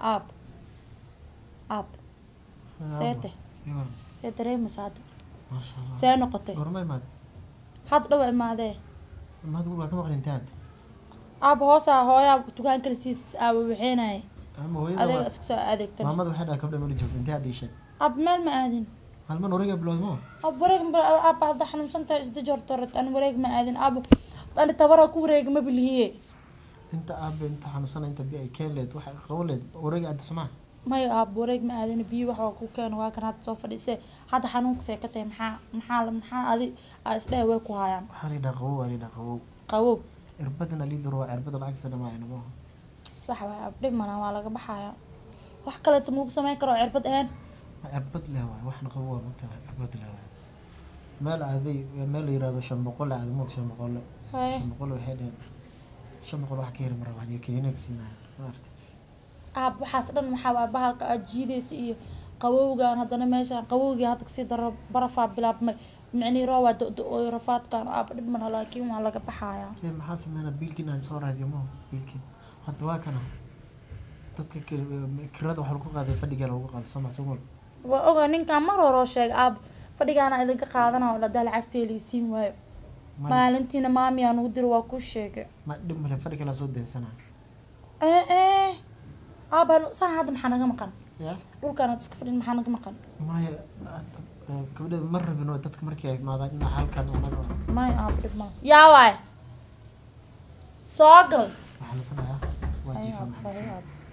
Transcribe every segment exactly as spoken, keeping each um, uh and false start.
اب اب سيته سيته مساعد ما شاء الله سي نقطه غرمay maad had dhaw imaadee maad guriga ka maqlin taad ab hoosa hooya dukaan kale siis aba waxeenay ama hooyada adiga iska soo adeegtay maamada waxay dhahay kabdhay ma joogto inta aad ishay ab meel ma aadin hal man wareega bilowdmo ab wareeg ab hadda xanuunsanta isda jortorat an wareeg ma aadin ab ani tabara ku wareeg ma biliye inta ab inta xanuunsan inta bi ay keenleed waxa qowleed wareega aad smaa may ab wareeg ma aadin biyo waxa ku keen waa kan hadda soo fadhiisay hadda xanuunka see ka tahay maxaa maxaa maxaa adi isdhaa way ku hayaan waxa la dhaqawo waa la dhaqawo qawow irbadna li duro irbada lacag sanama ayna ma صح waa abdhi mana waa laga baxaya wax kale tumuug sameyn karo cirbad ahaan cirbad leh waa waxna qabo waa mugta cirbad leh waa meel aaday meel yiraahdo shan boqol aad mud shan boqol shan boqol waxay dheen shan boqol wax ka yar mar wax keenay sinaa maarta aab waxaas dhan waxa waa bahalka ajiideysa iyo qabowgan hadana meeshan qabowgi hadda si daro barafa bilaabmay macni roowa oo rafaadkan aab dhib mana laakiin waa laga baxaya ee maxaa sameeyna bilkin aan soo raadiyo ma bilkin hadda waa kana dadka kirada waxa lagu qaaday fadhiga lagu qaaday soo macsuul waa oga ninka mar hore sheeg aab fadhigaana idinka qaadanayo la dal lacagteeli siin waayo maalintiina maami aan ugu dir waa ku sheegay ma dhib male fadhiga la soo deensana ee ee aab saan hadda maxaa naga maqan ya dhulkaan iska fadhin maxaa naga maqan maya kabdha mar rabino dadka markii ay maadaan in halkan anaga may aab dhib ma yaa waay soo gal waxaan sanayaa waajifa maxay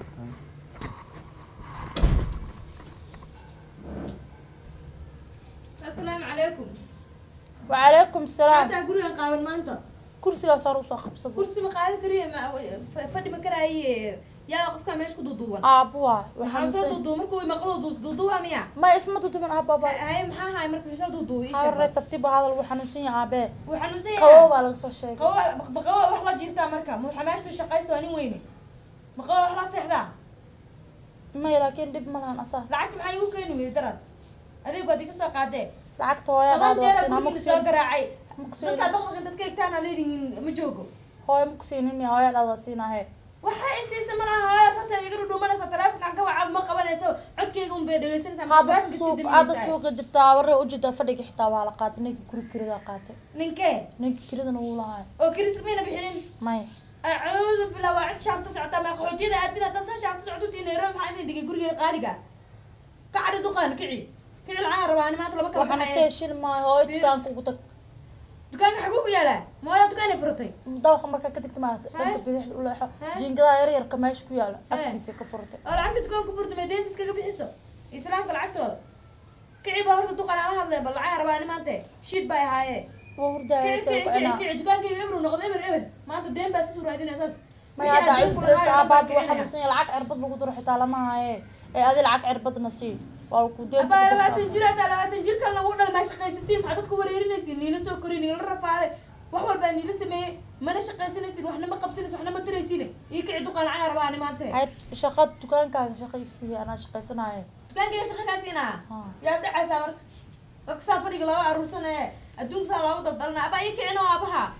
السلام عليكم وعليكم السلام هذا قرية قابل ما أنت كرسي صار وصاخ بصبر كرسي مقعد قرية ما فدي مكراي يا قف كان ماشي كدودوا ابوا وحنا دودوا مركو مقلود دودوا ميا ما اسمه دودو من ابا هاي محا هاي مركو يصير دودوا ايش هاي ترتيب هذا وحنوسين ابي وحنوسين قوا ولا قصه شيء قوا بقوا وحلا جيفتا مركا مو حماش الشقايست واني ويني مقوا وحلا سيحدا ما لكن دب ملان اصلا لعقت maxay u keenay weedarad adeeg baad ka soo qaadee lacagta hooyada waa ma ku soo garaacay dadka dadka dadka egtaan leedin ma joogo hooyo ma ku siinin miya hooyada la siinahay waxa isiisa mana hooyo saasay iga dhuumanaysa telefoonkan ka waca ma qabanayso codkeyga un bay dhageysanaysaa hada suuq hada suuq jirta warre u jida fadhiga xitaa waa la qaatay ninka guri kirida qaatay ninkee ninka kiridana wuu lahaay oo kiris meena bixinin may أعوذ بالله وعد شافت سعطة ما خلوتي ذا أدنى تصل شافت سعطتي نيران معي دقي قرية قارقة قاعد دقان كعي كعي العارة أنا ما طلبك وأنا سيشيل ما هو دكان كوكتك دكان حقوق يلا ما هو دكان فرطي مدوخ مركا كدكت ما أنت بديح ولا ح جينجدا يرير كماش كيالا أكتيس كفرته أنا عارفة دكان كفرت مدين تسكت بحسه إسلام في العكس هذا كعي بهرت دكان على هذا بالعارة أنا ما أنت شيت باي هاي وهردا يسوي أنا دكان كي يبرو نقد يبر يبر ما أنت دين بس سورة هذين أساس ما يدا عيب بس أباد واحد وسني العك عربط بقدر حتى على ما هي هذه العك عربط نصيب والكودين أبا لا تنجر هذا لا تنجر كان لونا ما شقي ستين حدث كوريرين نسين نيل سكرين نيل رفع وحول بني لسه ما ما نشقي سنسين وإحنا ما قبسين وإحنا ما تريسين يقعد دكان عرب أنا ما أنت هاي شقت دكان كان شقي سي أنا شقي سناي دكان كي شقي كاسينا يا دعاء سامر أقسم فريق لا أروسنا الدوم صار لا وضلنا أبا يكعنوا أبها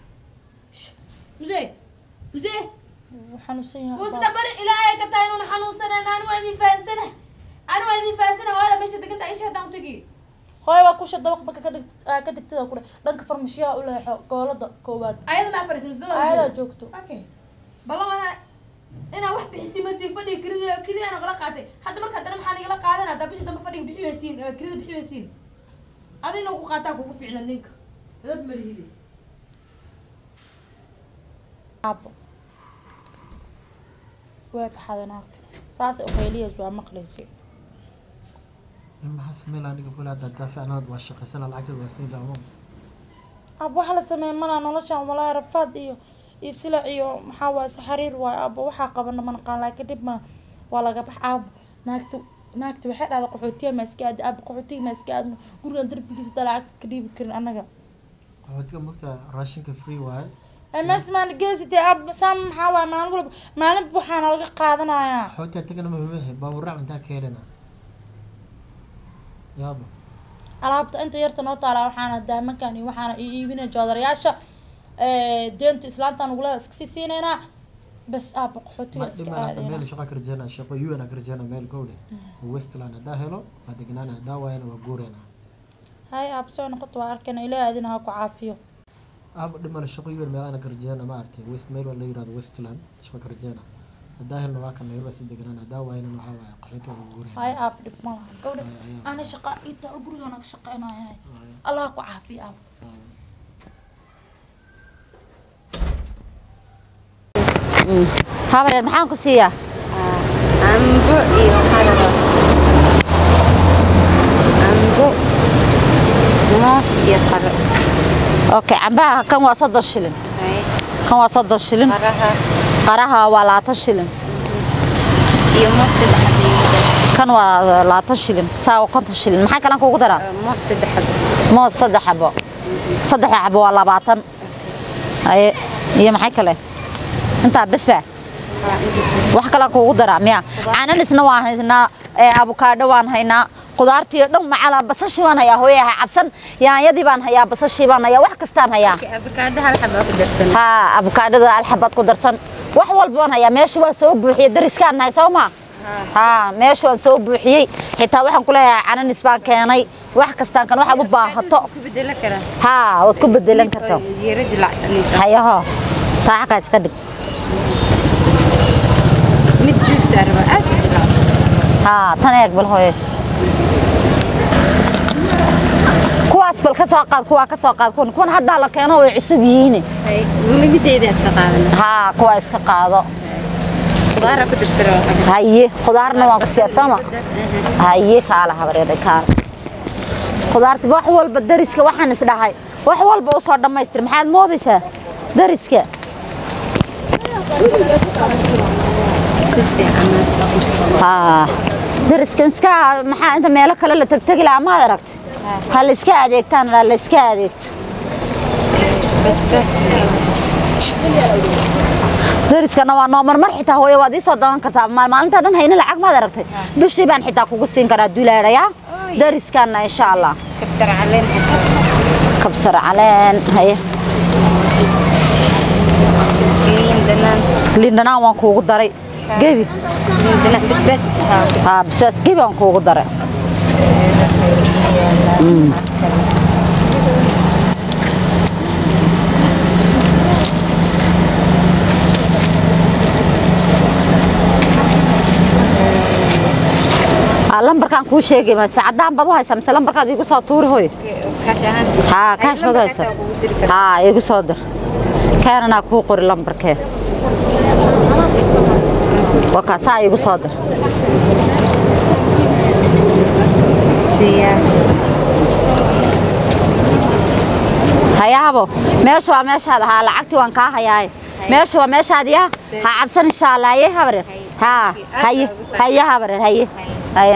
مزي مزي وحنوسين وستبر إلى أي كتاين حنوسنا أنا وين فاسنة أنا وين فاسنة هذا مش دقنت أي شيء دام تجي هاي واكوش الدوق بك كدك كدك تدا كله دنك فرمشيا ولا قولة كوباد أيضا ما فرس مزدلا أيضا جوكتو أوكي بالله أنا أنا واحد بحسي ما تفدي كريدة كريدة أنا غلق عتي حتى ما كدنا محاني غلق هذا أنا دبش دم فريق بحوسين كريدة بحوسين هذا إنه قاتاك وقف فعلا لينك هذا مريهلي أبو وين هذا ناقد ساس أخيلية جوا مقلسي ما حس ميل أنا قبل هذا دافع أنا ضوا الشقة سنة العقد وسنين العموم أبو حلا سمين منا نولش ولا رفض إيو يسلع إيو محاوس حرير وأبو وحق قبلنا من قال لك دب ما ولا قبح أبو ناقد ناقد واحد هذا قحوتي مسكاد أبو قحوتي مسكاد قرر درب بيجي طلعت قريب كرن أنا جا هوديك مقطع راشين كفري واي ما اسمع نجيزتي أب سام حوا ما نقول ما نبوحنا لقى قادنا يا حوتي تكنا مهمه بابو الرعم انت كيرنا يابا alaabta inta yarta noo taala waxaana dahmakan waxaana iibina joodarayaasha ee deenta islaantan ugu leedahay iska siinaynaa بس ابق حوتي اسك عادي ميل شقه كرجانا شقه يو انا كرجانا ميل كوده ويستلاند دا هلو ادغنانا دا وين وغورينا هاي ابسو نقط واركن الى ادنا ها كعافيو اب دمل شقه يو ميل انا كرجانا ما ارتي ويست ميل ولا يراد ويستلاند شقه كرجانا دا هلو واكن ميل بس ادغنانا دا وين waxa way qaxoto وغورينا هاي اب دب ما قوده انا شقه ايتا غورينا شقينا هاي الله كعافي اب هابرين maxaan ku siiyaa ambo iyo xalaba ambo moos iyo qaro okay cambaha kan waa soddon shilin kan waa soddon shilin qaraha qaraha waa labaatan shilin iyo moos saddex kan waa labaatan shilin saa waa konton shilin maxaa kalan kuugu daraa moos saddex moos saddex xabo saddex xabo waa labaatan haye iyo maxay kale inta basba wax kala kuugu daraa miya cananisna waa haynaa ee avocado waan haynaa qudaartii dhan macala basashi waan hayaa hooyaha cabsan yaanyadii baan hayaa basashi baan hayaa wax kastaan hayaa avocado hal xabo ku darsan ha avocado hal xabad ku darsan wax walba waan hayaa meesha waa soo buuxiyay dariskaan nahay Soomaa ha meesha waan soo buuxiyay xitaa waxaan ku leeyahay cananis baan keenay wax kastaan kan waxa u baahato ku bedelan karaa ha waad ku bedelan kartaa yara jilacsanaysa hayaha taaca iska dhig mid juice arba aad ها تناك بالهوي كواس بالكسر قاد كوا كسر قاد كون كون هذا لا كانوا يعصبيين هاي مبيديدا اسك قادنا ها كواس كقاضو خضار ku dirsaro هاي خضارنا waa ku siyaasama هاي kala habareeday kaal خضارti wax walba dariska waxaan is dhahay wax walba oo soo dhameystir maxaad moodaysaa dariska ها درسكن سكا maxaa inta meel kale la tagtagi la ma aragti hal iska adeegtaan la iska adeegto bas bas dariskana waa noo marmar xitaa hooyo waad ii soo doonan kartaa maalinta dhan hayna lacag ma aragtay bishii baan xitaa kugu siin karaa duulaaraya dariskana insha Allah kabsar caleen kabsar caleen haye liindanaan liindanaan waan kuugu daray gebi liindanaan bas bas ها بس بس gebi waan kuugu daray lambarkan kuu sheegay ma saacadaan bad u haysaa mise lambarkaad igu soo tuuri hooy kaashahan ha kaash bad u haysaa ha igu soo dir kaanana kuu qori lambarkee وكا ساي igu soo dir diyaar hayaabo meesha waa meeshaada ha lacagti waan ka hayaay meesha waa meeshaada ya ha cabsan insha Allah ay habareer ha hay hay habareer hay hay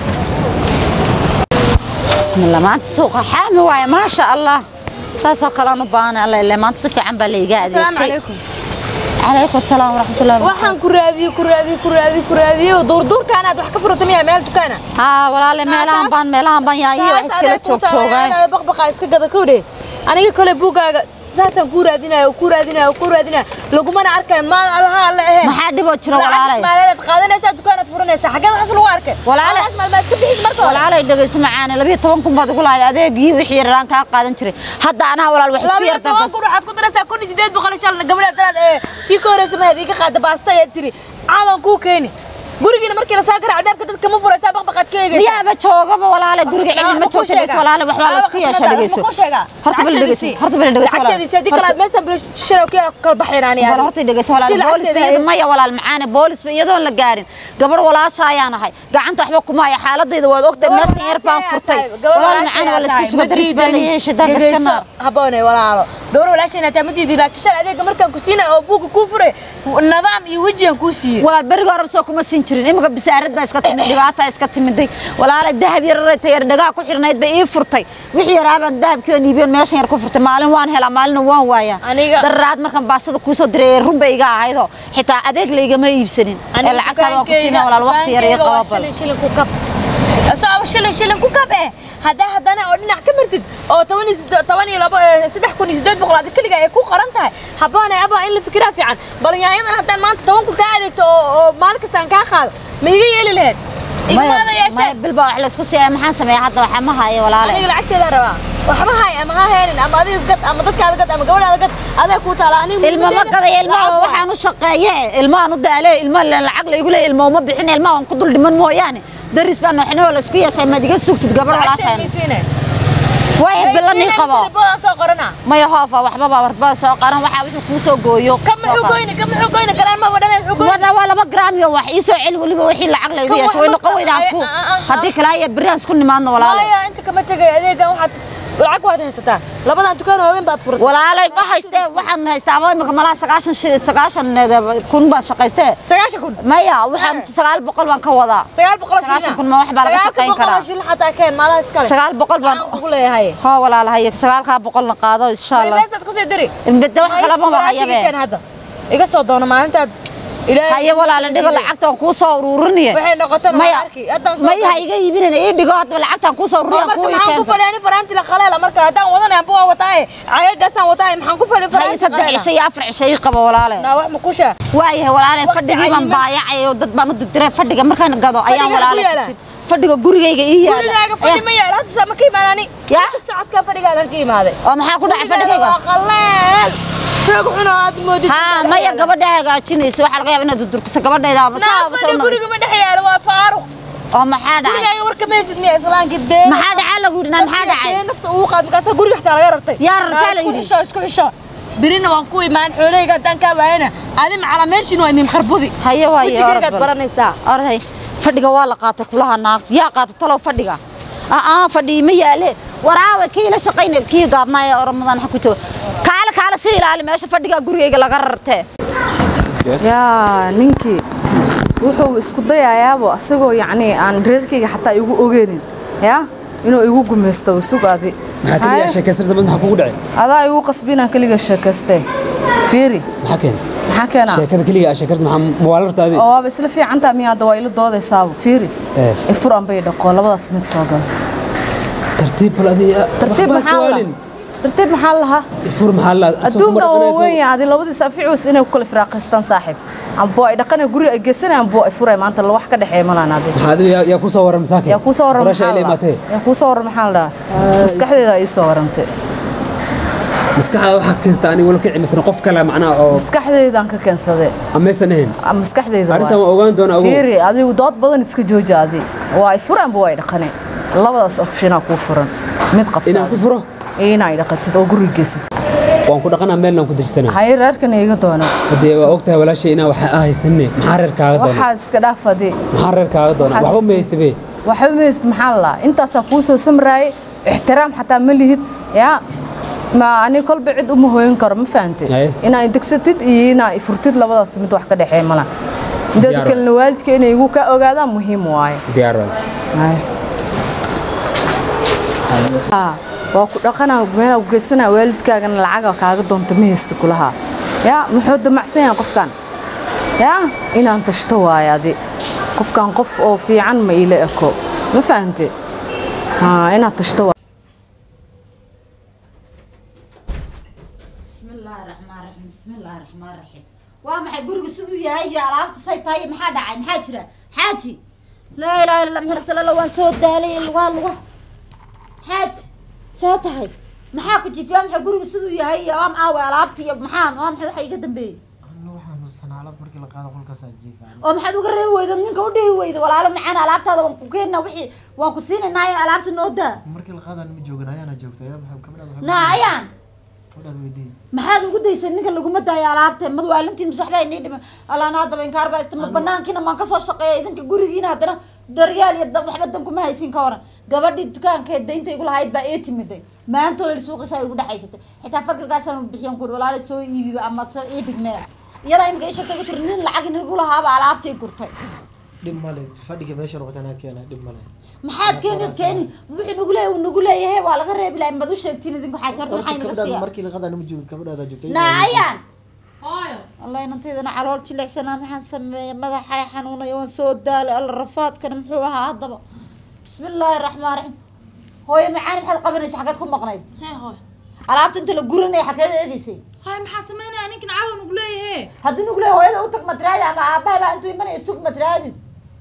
bismillah maanta suuqa xaami waay ma sha Allah saasoo kala u baahan Allah ilaa maanta si fiican baa la iga adeegtay السلام عليكم عليكم السلام ورحمة الله وبركاته waxaan ku raadiyo ku raadiyo ku raadiyo ku raadiyo duur duurkaan aad wax ka furtay miyaa meel dukaana ها walaal meelahan baan meelahan baan yaa iyo iskala joog joogaan baqbaqa iska gada kowde aniga kale buugaaga saasan ku raadinayo ku raadinayo ku raadinayo lagumana arkay maal allaha alla ahayn maxaa dhibo jira walaalay ismaaciil qaadanaysa dukaanad furanaysa xageed wax lagu arkay walaalay ismaal ma iska bixis markaa walaalay dhageyso macaan laba iyo toban kun baad ugu lahayd adeegii wixii raan ka qaadan jiray hadda ana walaal wax isku yarta bas waxaad ku daraysaa kun iyo sideed boqol shalna gabadha daraad ee tii kooreysa ma iga qaada baasta ee tiri caawan ku keeni gurigiina markii la saakar cadaabka dadka ma furaysa baqbaqad ka eegaysa diyaaba joogaba walaalay guriga cilmi ma joogto walaalay wax waa la isku yeesha dhageyso horta bal dhageyso horta bal dhageyso walaalay lacagteedii sidii kala meeshan bil shiro kala kala baxiraan yaa horta dhageyso walaalay boolis iyada ma ya walaal macaan boolis iyadoo la gaarin gabadh walaasha ayaan ahay gacanta waxba kuma ay xaaladeyda waad ogtay meeshan yar baan furtay walaal macaan wala isku soo daris baaniyay shidaan iskana haboonay walaalo door walaashayna taamadiidi laakiin shal adeega markaan ku siinay oo buuga ku furay nidaam iyo wajigan ku siiyay walaal bariga hore soo kuma siin jirin imika bisaarad baa iska timid dhibaata iska timiday walaalay dahab yar reetay yar dhagaa ku xirnayd bay ii furtay wixii yaraaban dahabkii aan iibin meeshan yar ku furtay maalin waan helaa maalin waan waaya daraad markan baastada ku soo diray run bay iga ahaydo xitaa adeeg leeyga ma iibsanin ee lacagta waan ku siinay walaal waqti yar iyo qabal shilin ku kab أصعب شلن شلن كوكب إيه هذا هذا أنا أقول نحكي مرتد أو تواني تواني لابا سدح كوني زدت بقول هذا كل جاي كو قرنتها حبانا أبا إلا فكرة في عن بل يعني أنا حتى ما أنت توان كنت قاعد تو مالك استان كاخذ ما يجي يلي لهاد ما ما بالبا على سكوسي ما حنسمع حتى وحما هاي ولا أنا لعبت ذا روا وحما هاي أما هاي أما هذه زقت أما ضد كذا قد أما قول هذا قد هذا كوتا لاني الماء ما قضي الماء وحنا شقية الماء نضع عليه الماء العقل يقول الماء ما بحين الماء ونقدر دمن مو يعني درس بأنه إحنا ولا سكية شيء ما تيجي السوق تتقبل ولا شيء واحد بالله نقبا ما يخاف وحبابا وربا سوقرن waxa wuxuu ku soo gooyo kam wuxuu gooyna kam wuxuu gooyna karaan ma wadama wuxuu gooyna wala wala ma gram iyo wax isoo cil waliba wixii lacag la igu yeesho way noqoydaa ku hadii kala ay bariyan isku nimaadno walaalo ay inta kama tagay adeegan waxaad lacag waad haysataa labadan dukaan haween baad furatay walaalay ma haystee waxaan haystaa imika malaha sagaashan sagaashan kun baad shaqaystee sagaashan kun maya waxaan sagaal boqol baan ka wadaa sagaal boqol sagaashan kun ma wax baa laga shaqayn karaa sagaal boqol xataa keen malaha iskale sagaal boqol baan ugu leeyahay ha walaalahay sagaal ka boqol la qaado insha Allah meesad ku soo diri inbada wax kala ma waxayabe hada iga soo doono maalinta ilaahay haye walaal dhigo lacagtan ku soo ururinay waxay noqotaan ma arki hadan soo ma iga iibinayna ii dhigo hadba lacagtan ku soo ururiyan ku weekend ku falaani faraanti la khalaal marka hadan wadan aan buu wataay cayagasan wataay maxaan ku falay faraanti saddex cishay afar cishay qabo walaale na wax ma ku shaa waayahay walaale fadhigi baan baayacay oo dad baan u diray fadhiga markaan gado ayaan walaale fadhiga gurigayga ii yaala gurigayga fadhi ma yaala hadda sama ka imaanani ya socodka fadhigaadan ka imaaday oo maxaa ku dhacay fadhigayga khalaal xoog xunaad moodid ha maya gabadha hagaajinayso waxa laga yaabaa inaad durkiso gabadheeda ma saabsan guriga ma dhaxyaalo waa faaruq oo maxaa dhacay gurigayga warka meesid miya islaanki dee maxaa dhacay lagu yidhi maxaa dhacay nafta uu qaad markaas guriga xtaa laga rabtay yaa rabtay la yidhi isku xisho isku xisho birina waan ku imaan xooleyga haddaan kaa waayana adi macala meeshin waa idin kharbudi haye waaye wajigaygaad baranaysaa orday fadhiga waa la qaatay kulaha naag yaa qaatay talow fadhiga aa fadhi ma yaale waraawe kii la shaqaynay kii gaabnaa ee Ramadan ha ku joogo kaala kaala si ilaali meesha fadhiga gurigayga laga rartay yaa ninkii wuxuu isku dayayaabo asagoo yacni aan reerkayga xataa igu ogeenin yaa inuu igu gumeysto sugaadi maxaa kaliya sheekaysan sabab maxaa kugu dhacay adaa igu qasbina kaliya sheekaystay fiiri maxaa keen maxaa keena sheekada kaliya sheekaysan maxaa muwaalartaadi oo waa isla fiican taa miyaa dawaa ila doodaysaa fiiri ee furan bay dhaqo labadaas mid soo gal tartiib baladiya tartiib maxaa tartiib maxaa laha fur maxaa la adduunka oo weyn adi labadiis afiicus inay kula firaaqaystaan saaxiib ambo ay dhaqana guri ay geesanay ambo ay furay maanta la wax ka dhaxeey malaan adi maxaa yaa ku soo waran masaakin yaa ku soo waran rasha ilay maatay yaa ku soo waran maxaa la maskaxdeeda ay soo warantay maskaxda waxa keensta aniga wala kici misna qof kale macnaa oo maskaxdeeda aan ka keensaday amaysan ahayn maskaxdeeda arinta ma ogaan doona awood fiiri adigu dood badan iska jooji adi waa ay furan buu ay dhaqanay labadaas option ku furan mid qabsan inaan ku furo inay dhaqatid oo guriga geysatid waan ku dhaqanaa meel aan ku dajisana hay reerkan iga doono hadii waa ogtahay walaashay inaa waxa ahaysanne maxaa reerkaaga doona waxa iska dhaafadi maxaa reerkaaga doona waxba ma haystabe waxba ma hayst maxaa la intaas ku soo samraay ixtiraam xataa ma lihid yaa ma ani kolba cid uma hooyin karo ma fahanti inaa degsatid iyo inaa furtid labadaas mid wax ka dhaxeey mala dad kale waalidka inay igu ka ogaadaan muhiim waaye diyaar waay ah waa ku dhaqanaa meel u geysana waalidkaagana lacag kaaga doonto ma haysto kulaha yaa muxuu damacsan yahay qofkan yaa inaan tashto waayadi qofkan qof oo fiican ma ila eko ma fahanti ha inaan tashto bismillaahir rahmaanir rahiim bismillaahir rahmaanir rahiim waa maxay guriga siduu yahay iyo alaabta say tahay maxaa dhacay maxaa jira xaaji laa ilaaha illa allah sallallahu waan soo daalay lugaa lugaa حاج ساتهاي maxaa ku jifiyaa maxaa guriga siduu yahay iyo am aaw alaabta iyo maxaa oo maxay waxa iga dambeeyay anna waxaan nusana alaab markii la qaado qolkaas aad jiifaa oo maxaad uga reebi weydo ninka u dhihi weydo walaalo macaan alaabtaada waan ku keenna wixii waan ku siinaynaay alaabta noo daa markii la qaadana ma joogan ayaana joogtay maxaa kabadha na ayaan kabadha weydii maxaad ugu daysan ninka lagu ma daayo alaabta mad waalintiin mis waxba inii dhiman alaana hadaba inkaar baa istama banaankiina maan ka soo shaqeeya idinka gurigiina haddana daryaal iyo dab waxba dan kuma haysin ka waran gabadhii dukaankeed daynta igu lahayd baa ee timiday maanta la suuqaysa igu dhaxaysatay xitaa farqilkaas aan bixiyan ku walaal soo iibiba ama soo ii dhignaa iyada imka isha tago tirnin lacag in igu lahaaba alaabtay gurtay dhib male fadhiga meesha noqotana keenay dhib male maxaad keenid keeni wixii nagu leeyahay nagu leeyahay waa laga reebi lahayn mad u sheegtiin idinku waxaa jarta maxay naga siyaa markii la qaadana ma joogin kabadhaada joogtay naayaan hooyo allah inanteedana calool jilicsanaa maxaan sameeyay madaxay xanuunay waan soo daalay alla rafaadkana muxuu ahaa haddaba بسم الله الرحمن الرحيم هو معاني بحال قبنيس حاجات كون مقنيد hee hooy alaabta inta la guranay xageed eegaysay hooy maxaa sameynaya ninkan caawa nugu leeyahay haddii nugu leeyahay hooyada u tag matraadi ama aabbahay baa intuu imanaya sug matraadid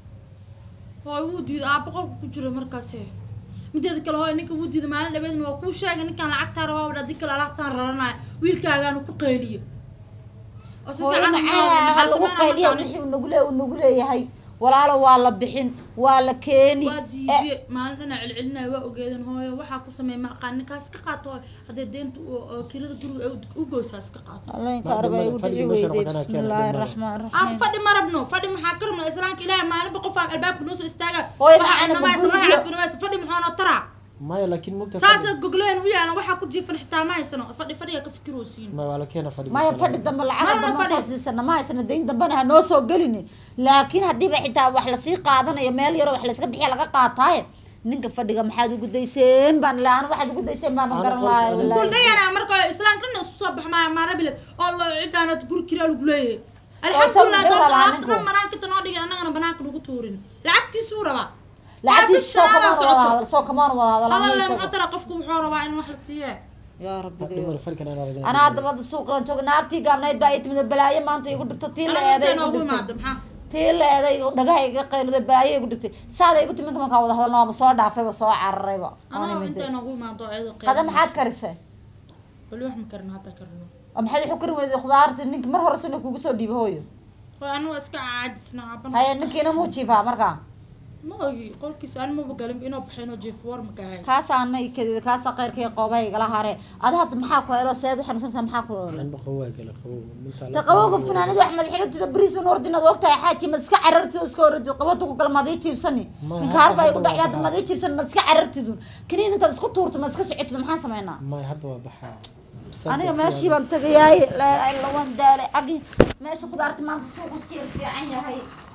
hooy wuu diiday aabba qolka ku jiro markaas mideeda kale hooy ninka wuu diiday maalin dhabeedna waa kuu sheegay ninkaan lacagtaa rabaa wadha adii kale alaabtaan raranaya wiilkaagaanu ku qayliyo oo si hooyo fiican macaan lagu qayliyo wixii nagu lee nagu leeyahay walaalo waa la bixin waa la keeni waa diiday maalin dhana celcelinaya waa ogeedan hooyo waxaa ku sameey ma aqaan ninkaas ka qaato haddii deenta kirada guriga u goysaas ka qaato الله يكرمه ويودي ويدي بسم الله الرحمن aan الرحيم fadhi ma rabno fadhi maxaa ka rabnaa islaamka ilaahay maalinba qof aan albaabka noo soo istaaga Hooy, waxaa macaan inamaa ma isla guriga. cabinamaysa fadhi muxuuna taraa maya laakiin mugta saasa gogleen u yaalan waxaa ku jiifan xitaa ma haysano fadhi fadhiga ka fikiroo siin ma wala keena fadhi ما يفرد دم العقد مرة دم فدي. أساسا ما يسنا دين دمنا نوسو قلني لكن هدي بحتى وحلا سي قادنا يا ميل يرو وحلا سكب حيلا قاطاي نينك فديga maxaad ugu dayseen baan laan waxaad ugu dayseen ma garan lahayn kul wallahi dayana marka islaamka dhan isku soo bax ma ma rabile oo loo cidaana guri kiraa lagu leeyahay Oo sab alxamdulillah xira taas lahaa aafta ninku. maraan ka noo dhigay annagana banaanka lagu tuurin lacagtiisu raba lacagtii soo kamaan wada hadal soo kamaan wada هذا اللي hadal معترى قفكم وحورة بقى إنه واحد سيئة يا رب dhimar farkan ana ragan أنا هذا بعد السوق أنا شو ناقتي قامنا يتبايت من البلاية ما أنت يقول دكتور تيل أنا هذا أنت أنا أقول يقول ما دكتور أدم ها تيل هذا يقول دقاي يقول ذا البلاية يقول دكتور ساده يقول تمنك ما كان وضع هذا نوع بصور دافع بصور عربة أنا أنا أنت مدري أنا أقول ما أدم أيضا قدم حد كرسه كل واحد مكرنا هذا كرنا أم حد يحكر من خضار إنك مرة رسولك وقصوا دي بهوي وأنا أسكع عاجز نعبان هاي إنك أنا مو تشيفها مرة ما أجي قول كيس أنا ما بقلم بينه بحينه جيفور مكاهي كاس أنا كذا كاس غير كي قوبي قال هاري هذا هاد محاكو يلا سيد وحنا سنسى محاكو aan baqawa kala qabow تقوق فنانة أحمد حلو تدبريس من وردنا وقتها حاجي مسك عررت سكور قوتك كل ما ضيت بسني من كهرباء يقول يا ما ضيت بسني مسك عررت دون كنين أنت اسكت تورت مسك سعيت محان سمعنا ma hadda waa baxa أنا ماشي بنتقي هاي لا لا وان داري أجي ماشي خضارت ما في السوق مسكين في عيني هاي